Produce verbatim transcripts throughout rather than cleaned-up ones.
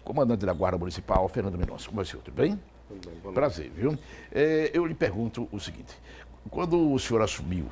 comandante da Guarda Municipal, Fernando Mendonça. Como é o senhor? Tudo bem? Tudo bem, Prazer, viu? É, eu lhe pergunto o seguinte, quando o senhor assumiu,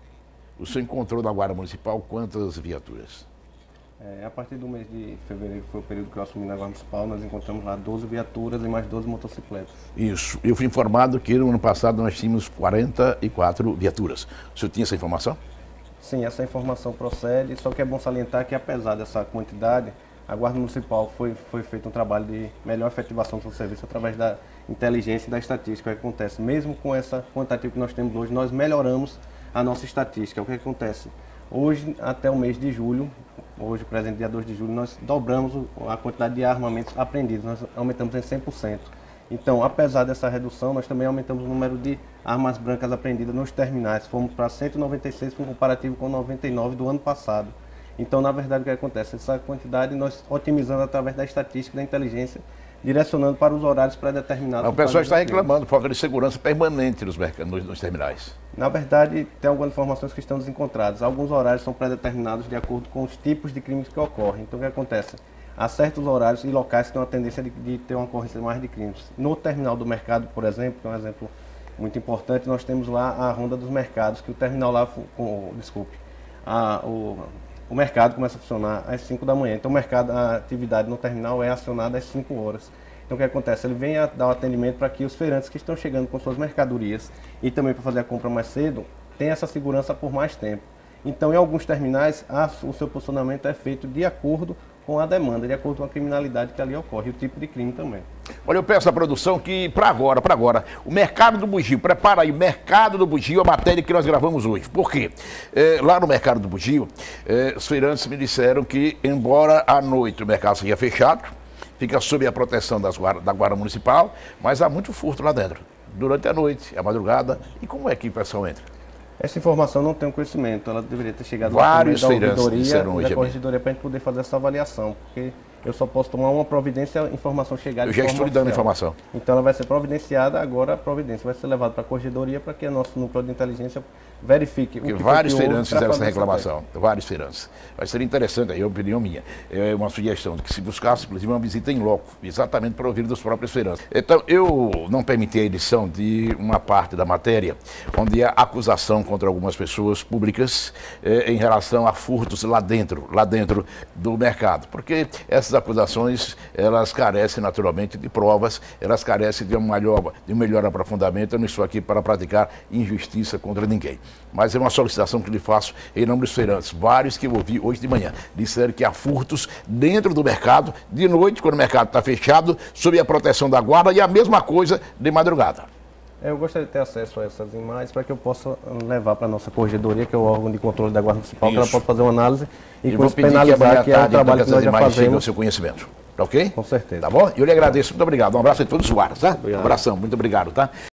o senhor encontrou na Guarda Municipal quantas viaturas? É, a partir do mês de fevereiro, que foi o período que eu assumi na Guarda Municipal, nós encontramos lá doze viaturas e mais doze motocicletas. Isso. Eu fui informado que no ano passado nós tínhamos quarenta e quatro viaturas. O senhor tinha essa informação? Sim, essa informação procede, só que é bom salientar que apesar dessa quantidade, a Guarda Municipal foi, foi feito um trabalho de melhor efetivação do serviço através da inteligência e da estatística. O que acontece? Mesmo com essa quantitativa que nós temos hoje, nós melhoramos a nossa estatística. O que acontece? Hoje, até o mês de julho, hoje, presente dia dois de julho, nós dobramos a quantidade de armamentos apreendidos, nós aumentamos em cem por cento. Então, apesar dessa redução, nós também aumentamos o número de armas brancas apreendidas nos terminais. Fomos para cento e noventa e seis, com comparativo com noventa e nove do ano passado. Então, na verdade, o que acontece? Essa quantidade nós otimizando através da estatística, da inteligência, direcionando para os horários pré-determinados. O pessoal está reclamando, falta de segurança permanente nos, nos, nos terminais. Na verdade, tem algumas informações que estão desencontradas. Alguns horários são pré-determinados de acordo com os tipos de crimes que ocorrem. Então, o que acontece? Há certos horários e locais que têm uma tendência de, de ter uma ocorrência mais de crimes. No terminal do mercado, por exemplo, que é um exemplo muito importante, nós temos lá a Ronda dos Mercados, que o terminal lá, com, desculpe, a, o, o mercado começa a funcionar às cinco da manhã. Então, o mercado, a atividade no terminal é acionada às cinco horas. Então, o que acontece? Ele vem a dar o atendimento para que os feirantes que estão chegando com suas mercadorias e também para fazer a compra mais cedo, tenham essa segurança por mais tempo. Então, em alguns terminais, a, o seu posicionamento é feito de acordo com a demanda, de acordo com a criminalidade que ali ocorre, e o tipo de crime também. Olha, eu peço à produção que, para agora, para agora, o Mercado do Bugio, prepara aí, Mercado do Bugio, a matéria que nós gravamos hoje. Por quê? É, lá no Mercado do Bugio, é, os feirantes me disseram que, embora à noite o mercado seja fechado, fica sob a proteção das guarda, da Guarda Municipal, mas há muito furto lá dentro, durante a noite, a madrugada. E como é que o pessoal entra? Essa informação não tem conhecimento, ela deveria ter chegado Vários da feirantes ouvidoria disseram e hoje da corregedoria para a gente poder fazer essa avaliação, porque eu só posso tomar uma providência e a informação chegar de Eu já forma estou lhe dando oficial. informação. Então ela vai ser providenciada, agora a providência vai ser levada para a corregedoria para que o nosso núcleo de inteligência verifique Porque o que vários foi que feirantes houve fizeram para essa fazer reclamação, vários feirantes. Vai ser interessante, aí é a opinião minha, é uma sugestão de que se buscasse, inclusive, uma visita em loco, exatamente para ouvir dos próprios feirantes. Então, eu não permiti a edição de uma parte da matéria, onde há acusação contra algumas pessoas públicas eh, em relação a furtos lá dentro, lá dentro do mercado, porque essas acusações, elas carecem naturalmente de provas, elas carecem de um melhor, de um melhor aprofundamento. Eu não estou aqui para praticar injustiça contra ninguém, mas é uma solicitação que lhe faço em nome dos feirantes. Vários que eu ouvi hoje de manhã disseram que há furtos dentro do mercado, de noite, quando o mercado está fechado, sob a proteção da guarda, e a mesma coisa de madrugada. Eu gostaria de ter acesso a essas imagens para que eu possa levar para a nossa corregedoria, que é o órgão de controle da Guarda Municipal, Isso. que ela possa fazer uma análise e, E com vou isso pedir penalizar, que, que, é o trabalho então, que nós já cheguem ao fazemos. seu conhecimento. Tá ok? Com certeza. Tá bom? Eu lhe agradeço. Muito obrigado. Um abraço a todos os guardas, tá? Obrigado. Um abração. Muito obrigado, tá?